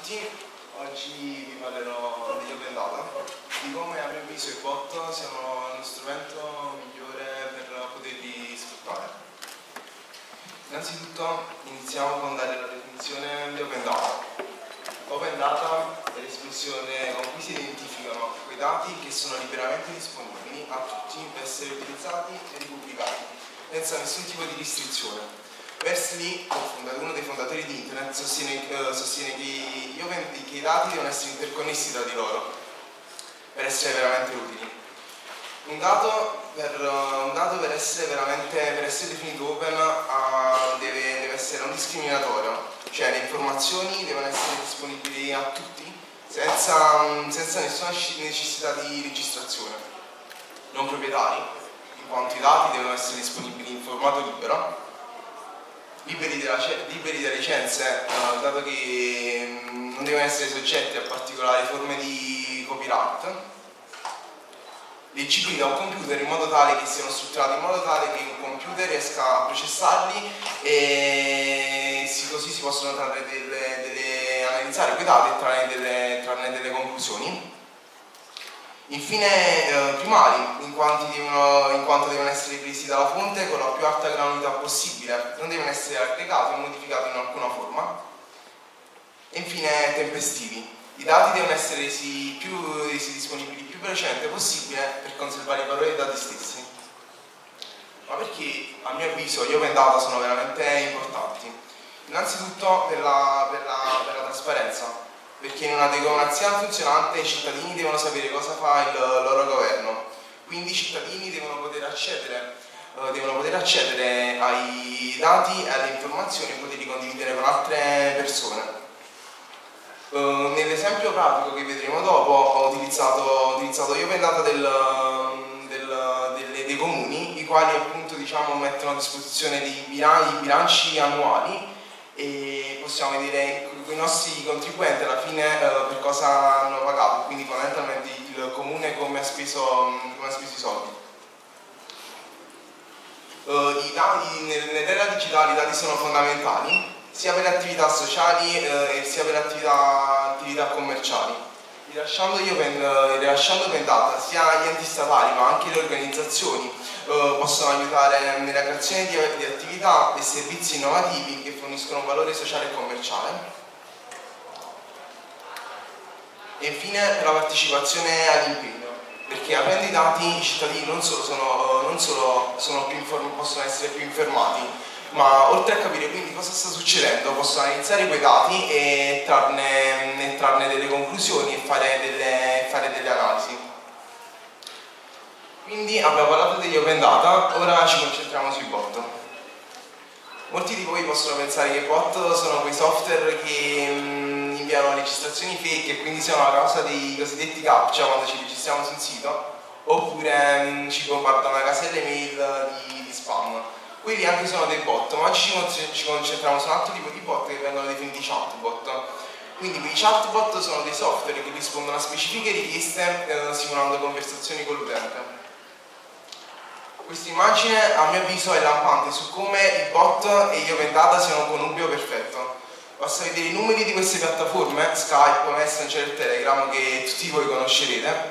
tutti, oggi vi parlerò degli open data, di come a mio avviso i bot siano lo strumento migliore per poterli sfruttare. Innanzitutto iniziamo con dare la definizione di open data. Open data è l'espressione con cui si identificano quei dati che sono liberamente disponibili a tutti per essere utilizzati e ripubblicati, senza nessun tipo di restrizione. Berners-Lee, uno dei fondatori di Internet, sostiene che i dati devono essere interconnessi tra di loro per essere veramente utili. Un dato per essere definito open deve essere non discriminatorio, cioè le informazioni devono essere disponibili a tutti senza nessuna necessità di registrazione. Non proprietari, in quanto i dati devono essere disponibili in formato libero, liberi da licenze, dato che non devono essere soggetti a particolari forme di copyright, leggibili da un computer in modo tale che siano strutturati in modo tale che un computer riesca a processarli e così si possono analizzare quei dati e trarne delle conclusioni. Infine primari, in quanto devono essere presi dalla fonte con la più alta granularità possibile, non devono essere aggregati o modificati in alcuna forma. E infine tempestivi, i dati devono essere resi disponibili il più velocemente possibile per conservare il valore dei dati stessi. Ma perché a mio avviso gli open data sono veramente importanti? Innanzitutto per la trasparenza. Perché in una democrazia funzionante i cittadini devono sapere cosa fa il loro governo, quindi i cittadini devono poter accedere ai dati e alle informazioni e poterli condividere con altre persone. Nell'esempio pratico che vedremo dopo ho utilizzato gli open data dei comuni, i quali appunto mettono a disposizione dei bilanci annuali e possiamo vedere i nostri contribuenti alla fine per cosa hanno pagato, quindi fondamentalmente il comune come ha speso i soldi. Nell'era digitale i dati sono fondamentali sia per le attività sociali sia per le attività commerciali. Rilasciando open data sia gli enti statali ma anche le organizzazioni possono aiutare nella creazione di attività e servizi innovativi che forniscono un valore sociale e commerciale. E infine per la partecipazione all'impegno, perché avendo i dati i cittadini non solo possono essere più informati, ma oltre a capire quindi cosa sta succedendo possono analizzare quei dati e trarne delle conclusioni e fare delle analisi. Quindi abbiamo parlato degli open data, ora ci concentriamo sui bot. Molti di voi possono pensare che i bot sono quei software che inviano registrazioni fake e quindi siano a causa dei cosiddetti captcha quando ci registriamo sul sito, oppure ci bombardano una casella email di spam. Quelli anche sono dei bot, ma oggi ci concentriamo su un altro tipo di bot che vengono definiti chatbot. Quindi quei chatbot sono dei software che rispondono a specifiche richieste simulando conversazioni con l'utente. Questa immagine a mio avviso è lampante su come i bot e gli open data siano un connubio perfetto. Basta vedere i numeri di queste piattaforme, Skype, Messenger e Telegram, che tutti voi conoscerete,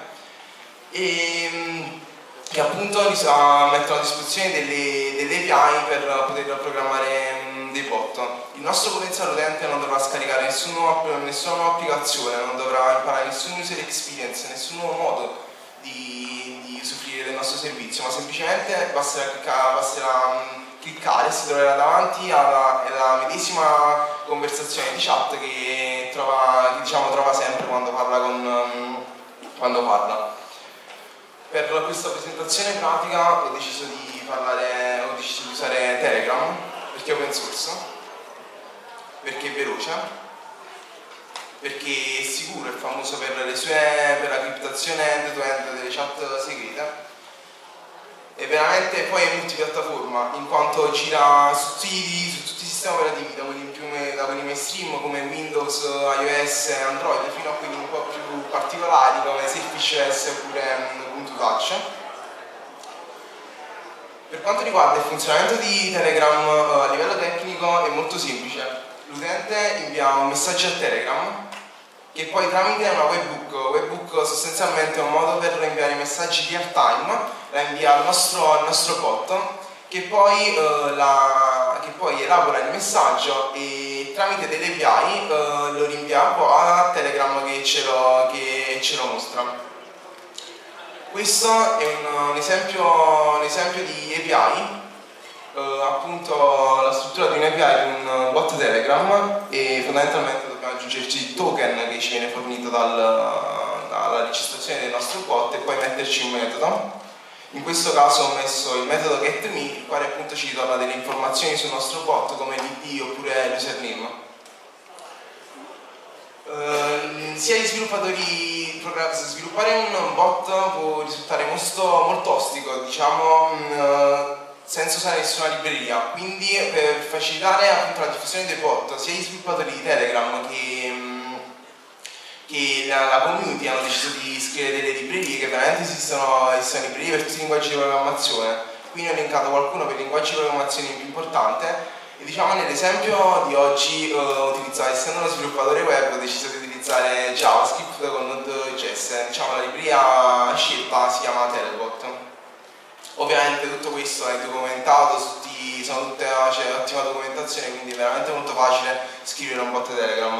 e che appunto mettono a disposizione delle API per poter programmare dei bot. Il nostro potenziale utente non dovrà scaricare nessuna nuova applicazione, non dovrà imparare nessun user experience, nessun nuovo modo di usufruire del nostro servizio, ma semplicemente basterà cliccare e si troverà davanti alla medesima conversazione di chat che trova sempre quando parla. Per questa presentazione pratica ho deciso di usare Telegram perché è open source, perché è veloce, perché è sicuro e famoso per la criptazione end-to-end delle chat segrete. E veramente poi è multipiattaforma, in quanto gira su tutti i sistemi operativi, da quelli mainstream come Windows, iOS e Android, fino a quelli un po' più particolari come Selfish OS oppure Ubuntu Touch. Per quanto riguarda il funzionamento di Telegram a livello tecnico è molto semplice. L'utente invia un messaggio a Telegram che poi tramite una webhook sostanzialmente è un modo per inviare messaggi real time, la invia al nostro bot, che poi elabora il messaggio e tramite delle API lo rinvia a Telegram che ce lo mostra. Questo è un esempio di API, appunto la struttura di un'API di un bot Telegram, e fondamentalmente dobbiamo aggiungerci il token che ci viene fornito dalla registrazione del nostro bot e poi metterci un metodo. In questo caso ho messo il metodo getMe, il quale appunto ci ritorna delle informazioni sul nostro bot come l'ID oppure l'username. Sia gli sviluppatori, sviluppare un bot può risultare molto ostico, diciamo, senza usare nessuna libreria, quindi per facilitare appunto la diffusione dei bot, sia gli sviluppatori di Telegram che la community hanno deciso di scrivere delle librerie, che veramente esistono librerie per tutti i linguaggi di programmazione. Qui ne ho elencato qualcuno per i linguaggi di programmazione più importante. E diciamo nell'esempio di oggi essendo uno sviluppatore web ho deciso di utilizzare JavaScript con Node.js. Diciamo la libreria scelta si chiama Telebot. Ovviamente tutto questo è documentato, c'è ottima documentazione, quindi è veramente molto facile scrivere un bot Telegram.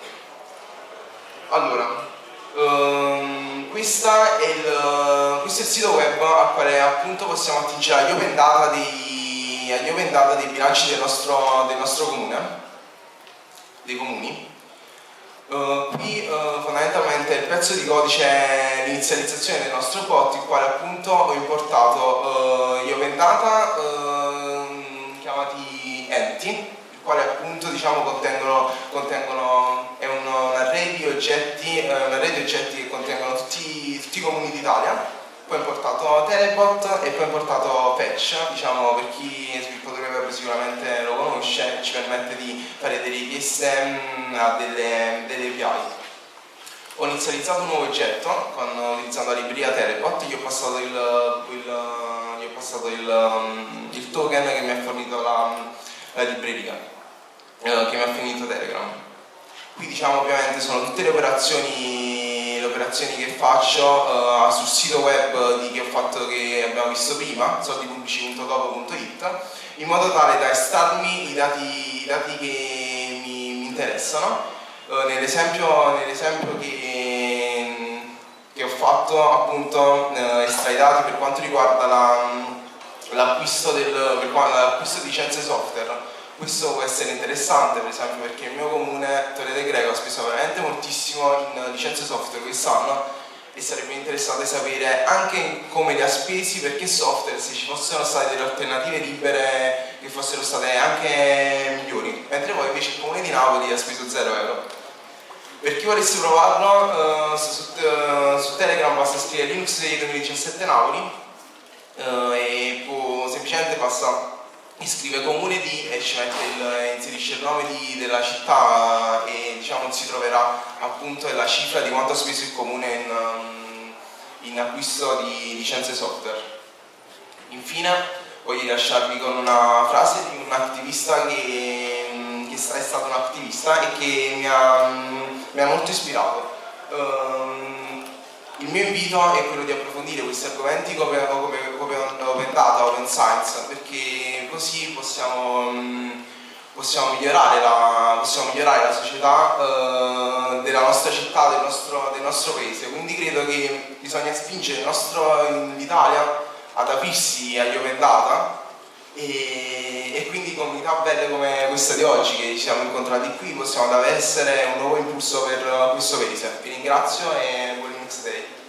Allora, questo è il sito web al quale appunto possiamo attingere agli open data dei bilanci del nostro comune, dei comuni. Qui fondamentalmente il pezzo di codice è l'inizializzazione del nostro bot, il quale appunto ho importato gli open data chiamati entity, il quale appunto diciamo contengono è un array di oggetti che contengono tutti i comuni d'Italia. Poi ho importato Telebot e poi ho importato Fetch, diciamo per chi è sviluppatore web sicuramente lo conosce, ci permette di fare delle richieste a delle API. Ho inizializzato un nuovo oggetto utilizzando la libreria Telebot, gli ho passato il token che mi ha fornito la libreria, che mi ha fornito Telegram. Qui diciamo ovviamente sono tutte le operazioni che faccio sul sito web che abbiamo visto prima, soldipubblici.topo.it, in modo tale da estrarmi i dati che mi interessano. Nell'esempio che ho fatto appunto estrai dati per quanto riguarda l'acquisto di licenze software. Questo può essere interessante, per esempio, perché il mio comune, Torre del Greco, ha speso veramente moltissimo in licenze software quest'anno e sarebbe interessante sapere anche come li ha spesi, perché software, se ci fossero state delle alternative libere che fossero state anche migliori, mentre poi invece il comune di Napoli ha speso 0 euro. Per chi volesse provarlo, su Telegram basta scrivere Linux 2017 Napoli e semplicemente iscrive comune di e inserisce il nome della città e diciamo si troverà appunto la cifra di quanto ha speso il comune in acquisto di licenze software. Infine voglio lasciarvi con una frase di un attivista che è stato un attivista e che mi ha molto ispirato. Il mio invito è quello di approfondire questi argomenti come open data, open science, perché così possiamo migliorare la società della nostra città, del nostro paese. Quindi credo che bisogna spingere l'Italia ad aprirsi agli open data e quindi comunità belle come questa di oggi che ci siamo incontrati qui possiamo davvero essere un nuovo impulso per questo paese. Vi ringrazio e buon Linux Day.